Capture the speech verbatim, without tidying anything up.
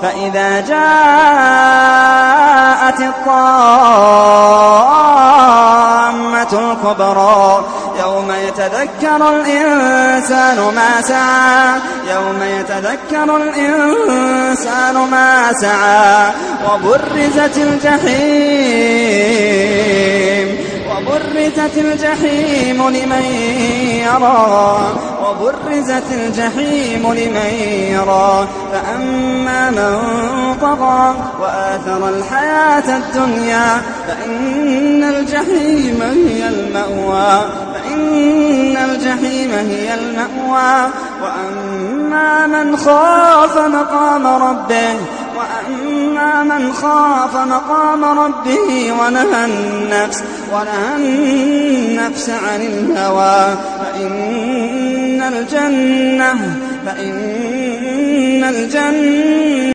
فإذا جاءت الطامة الكبرى يوم يتذكر الإنسان ما سعى يوم يتذكر الإنسان ما سعى وبرزت الجحيم وبرزت الجحيم لمن يرى وبرزت الجحيم لمن يرى فأما من طغى وآثر الحياة الدنيا فإن الجحيم هي المأوى فإن الجحيم هي المأوى وأما من خاف مقام ربه وأما من خاف مقام ربه ونهى النفس ونهى النفس عن الهوى فإن الجنة فإن الجنة